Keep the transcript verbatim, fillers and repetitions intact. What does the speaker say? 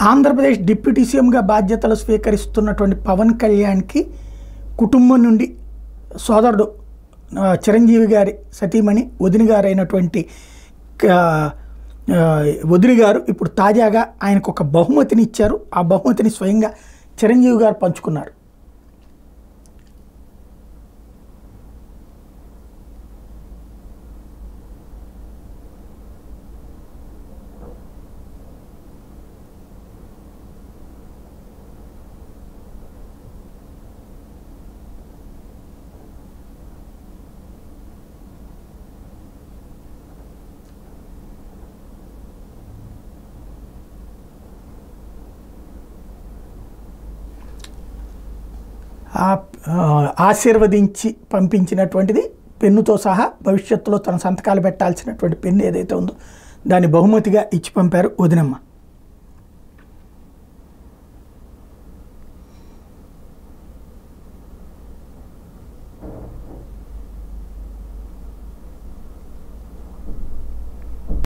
Andhra Pradesh deputy సీఎంగా బాధ్యతలు స్వీకరిస్తున్నటువంటి పవన్ కళ్యాణ్కి కుటుంబం నుండి సోదరుడు చిరంజీవి గారి సతీమణి వదిన గారు అయినటువంటి వదిన గారు ఇప్పుడు తాజాగా ఆయనకు ఒక బహుమతిని ఇచ్చారు. ఆ బహుమతిని స్వయంగా చిరంజీవి గారు పంచుకున్నారు. ఆశీర్వదించి పంపించినటువంటిది పెన్నుతో సహా భవిష్యత్తులో తన సంతకాలు పెట్టాల్సినటువంటి పెన్ను ఏదైతే ఉందో దాన్ని బహుమతిగా ఇచ్చి పంపారు వదినమ్మ.